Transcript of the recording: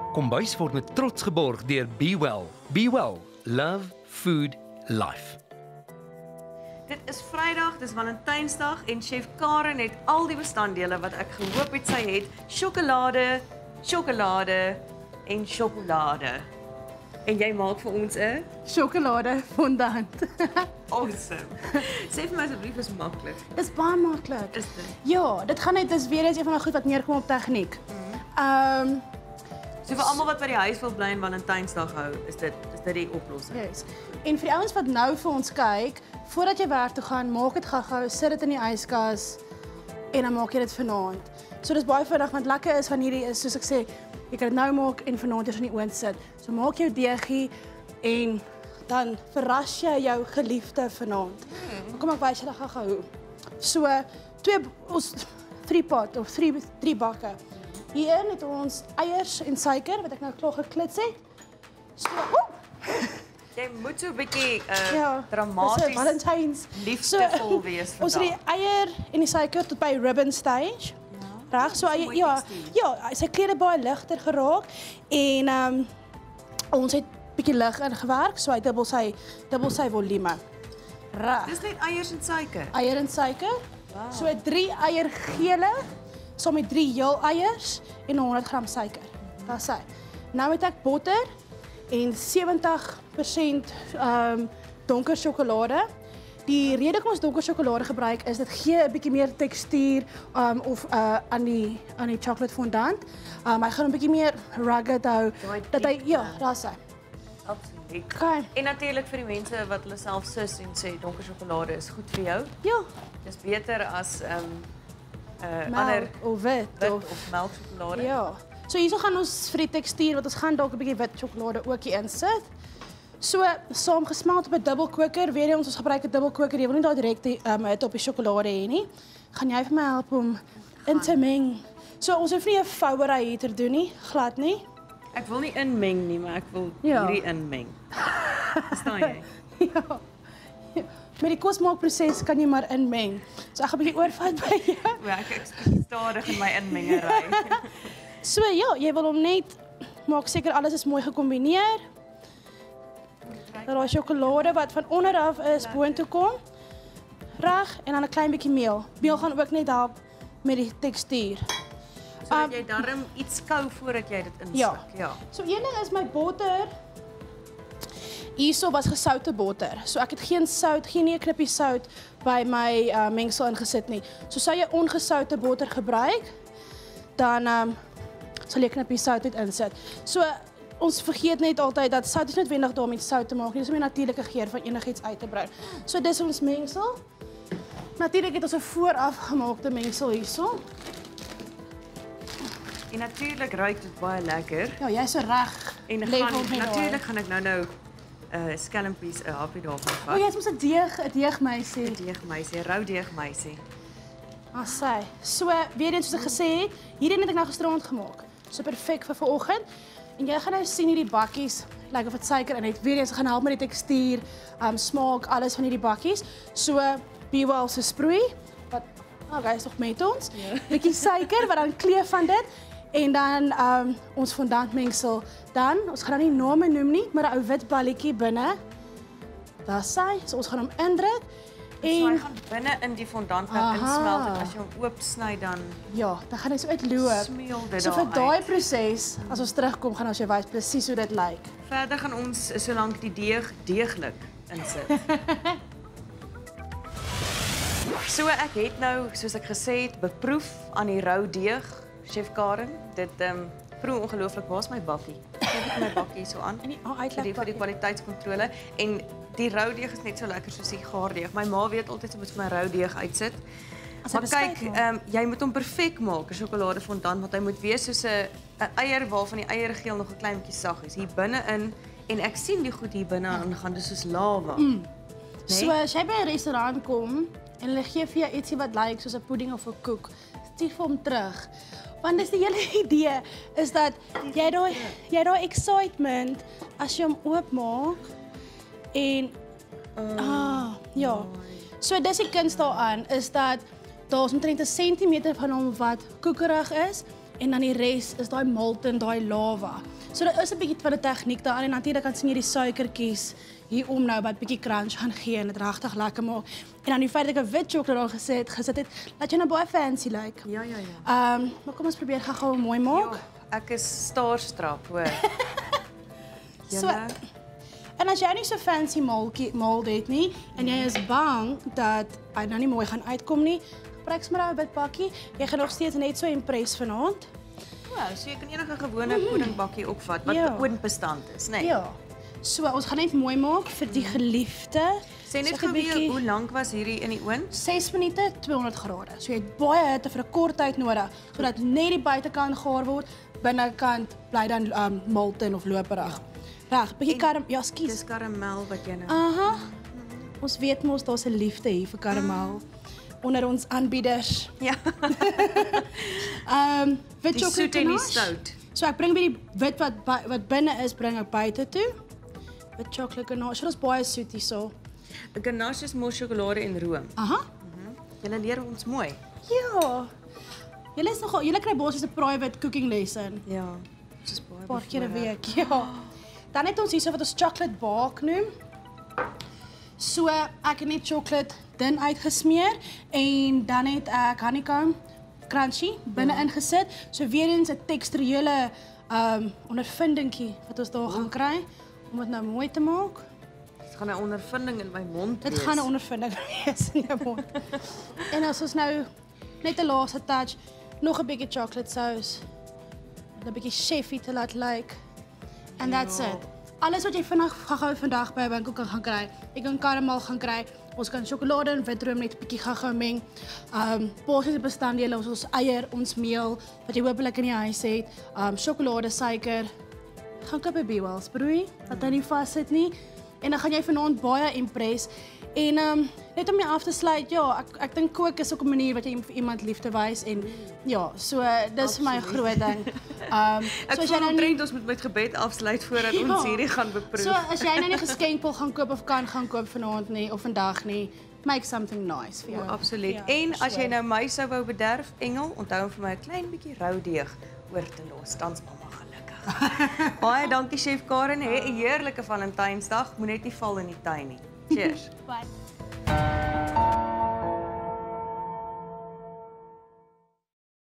Kombuis word met trots geborg deur Be Well. Be Well, love, food, life. Dit is Vrydag, dis Valentynsdag en chef Karen het al die bestanddele wat ek gehoop het sy het. Sjokolade, sjokolade en sjokolade. En jy maak vir ons 'n Sjokolade fondant. awesome. Sê vir my asseblief is maklik. Dis baie maklik. Is dit? Ja, dit gaan net dis weer eens een van my goed wat neerkom op tegniek. So vir almal wat by die huis wil bly en Valentynsdag hou, is dit die oplossing. Yes. En vir die ouens wat nou vir ons kyk, voordat jy werk toe gaan, maak dit gou-gou, sit dit in die yskas en dan maak jy dit vanaand. So dis baie vinnig want lekker is van hierdie is soos ek sê, jy kan dit nou maak en vanaand eers in die oond sit. So maak jou deegie en dan verras jy jou geliefde vanaand. Kom ek wys julle gou-gou hoe. So ons 3-pot of 3 bakke. Hier het ons eiers en suiker wat ek nou klaar geklits het. So, Jy moet so 'n bietjie ja, dramaties Valentines. liefdevol wees vandag. Ons het die eier en die suiker tot by ribbon stage. Reg, so ja, sy klere baie ligter geraak en ons het bietjie lig ingewerk, so hy dubbel sy volume. Reg. Dis net eiers en suiker. Eier en suiker. Wow. So 3 eiergele saam met 3 heel eiers en 100 gram suiker. Dis hy. Nou het ek botter en 70% donker sjokolade. Die rede hoekom ons donker sjokolade gebruik is dit gee 'n bietjie meer tekstuur of aan die chocolate fondant. Hy gaan 'n bietjie meer rugged hou dat hy daar's hy. Absoluut. Okay. En natuurlik vir die mense wat hulle self sus en sê donker sjokolade is goed vir jou. Ja, Dis beter as ander melk of wit wit of of melksjokolade. ja. So hierso gaan ons vir die tekstuur wat ons gaan dalk 'n bietjie wit sjokolade ook hier insit. So saam gesmelt op 'n dubbelkoker. Weer eens ons gebruik 'n dubbelkoker. Jy wil nie daai direkte hitte op die sjokolade hê nie. Gaan jy vir my help om in te meng? So ons hoef nie 'n vouery hier te doen nie, glad nie. Ek wil nie inmeng nie, maar ek wil hierdie inmeng. Verstaan jy? Ja. Met die kosmaakproses kan jy maar inmeng. So ek gaan 'n bietjie oorvat by jou. Ja, ek is stadig in my inmengery. So ja, jy wil hom net maak seker alles is mooi gekombineer. Dat daai sjokolade wat van onder af is boontoe kom. Reg en dan 'n klein bietjie meel. Meel gaan ook net help met die tekstuur. So jy darm iets kou voordat jy dit insit. Ja. So een ding is my botter. Hierso was gesoute botter. So ek het geen sout, geen 'n knippie sout by my mengsel ingesit nie. So sou jy ongesoute botter gebruik, dan sal jy 'n knippie sout dit insit. So ons vergeet net altyd dat sout is nie noodwendig daar om iets sout te maak nie. Dis om die natuurlike geur van enigiets uit te brei. So dis ons mengsel. Natuurlik het ons 'n vooraf gemaakte mengsel hierso. En natuurlik ruik dit baie lekker. Ja, jy's so reg. En natuurlik gaan ek nou skelmpies 'n happie daarvan vat. O, jy's mos 'n deegmeisie. Deegmeisie, rou deegmeisie. Asai. So, weer eens soos ek gesê het, hierdie het ek nou gisteraand gemaak. So perfek vir vanoggend. En jy gaan nou sien hierdie bakkies, lyk of dit suiker in het. Weer eens gaan help met die tekstuur, smaak, alles van hierdie bakkies. So, Be Well se sproei wat okay, is nog met ons. Bietjie suiker wat dan kleef van dit en dan ons fondantmengsel. Dan ons gaan nou nie name noem nie, maar 'n ou wit balletjie binne. Daar's hy. So ons gaan hom indruk. En so hy gaan binne in die fondant nou insmelt en as jy hom oop sny dan dan gaan hy so uitloop. Smeel dit So vir daar daai uit. proses, as ons terugkom, gaan ons jou wys presies hoe dit lyk. Verder gaan ons solank die deeg deeglik insit. So ek het nou, soos ek gesê het, beproef aan die rou deeg, chef Karen. Dit proe ongelooflik. Waar's my bakkie? Ek het my bakkie so aan. En die vir die kwaliteitskontrole en die rou deeg is net so lekker soos die gaardeeg. My ma weet altyd sy moet vir my rou deeg uitsit. Maar kyk, jy moet hom perfek maak, 'n sjokoladefondant, want hy moet wees soos 'n eier waarvan die eiergeel nog 'n klein bietjie sag is. Hier binne-in en ek sien die goed hier binne aan gaan, dis soos lava. Nee? So as jy by 'n restaurant kom en hulle gee vir jou ietsie wat lyk soos 'n pudding of 'n koek, stuur vir hom terug. Want dis die hele idee is dat jy daai excitement as jy hom oopmaak en ja. So dis die kuns daaraan is dat daar's omtrent 'n sentimeter van hom wat koekerig is en dan die res is daai molten, daai lava. So daar is 'n bietjie van 'n tegniek daarin en natuurlik kan sien jy die suikertjies hier om nou wat bietjie crunch gaan gee en dit regtig lekker maak. En dan die feit dat ek 'n wit sjokolade daar gesit het, laat jy nou baie fancy lyk. Ja. Maar kom ons probeer gou mooi maak. Ja, ek is starstruck, hoor. So, en as jy nie so fancy mold het nie en jy is bang dat hy nou nie mooi gaan uitkom nie, gebruik sommer 'n wit bakkie. Jy gaan nog steeds net so impress vanaand. Ja, so jy kan enige gewone puddingbakkie opvat wat oonbestand is, né? Nee. Ja. So ons gaan net mooi maak vir die geliefde. Sê net gou weer, hoe lank was hierdie in die oond? 6 minute, 200 grade. So jy het baie hitte vir 'n kort tyd nodig sodat net die buitekant gaar word, binnekant bly dan molten of loperig. Reg, bietjie karamel, ja, skus. Dis karamel wat jy nou. Aha. Ons weet mos daar's 'n liefde hier vir karamel onder ons aanbieders. Ja. Wit Die soet en die stout. So ek bring die wit wat binne is, bring ek buite toe. Wit chocolate ganache, so dis baie soet hierso. 'n Ganache is mos sjokolade en room. Aha. Julle leer ons mooi. Ja. Julle kry basies 'n private cooking lesson. Ja. Dis baie 'n paar keer 'n week, ja. Dan het ons hierso wat ons chocolate bake noem. So ek het net chocolate dun uitgesmeer en dan het ek honeycomb crunchy binne ingesit. So weer eens 'n tekstuele ondervindingkie wat ons daar gaan kry om dit nou mooi te maak. Dit gaan 'n ondervinding in my mond wees. Dit gaan 'n ondervinding wees in jou mond. En as ons nou net 'n laaste touch, nog 'n bietjie chocolate sauce. 'n Bietjie chefy te laat lyk. And that's it. Alles wat jy vandag by 'n winkel kan gaan kry. Jy kan karamel gaan kry. Ons kan sjokolade en witroom net 'n bietjie gou meng. Basiese bestanddele ons eier, ons meel wat jy hopelik in die huis het. Sjokolade, suiker. Gaan koop by B-Wells, broei, dat hy nie vassit nie. En dan gaan jy vanaand baie impress. En net om jou af te sluit, ja, ek dink kook is ook 'n manier wat jy vir iemand liefde wys en ja, so dis vir my 'n groot ding. So as jy nou omtrent ons moet met gebed afsluit voordat ons hierdie gaan beproef. So as jy nou nie geskenk wil gaan koop of kan gaan koop vanaand nie of vandag nie, make something nice vir jou. Absoluut. Ja, En as jy nou my sou wou bederf, Engel, onthou om vir my 'n klein bietjie rou deeg oor te los. Dan's mamma gelukkig. Baie dankie Chef Karen, 'n heerlike Valentynsdag. Moet net nie val in die tuin nie. Cheers. Bye.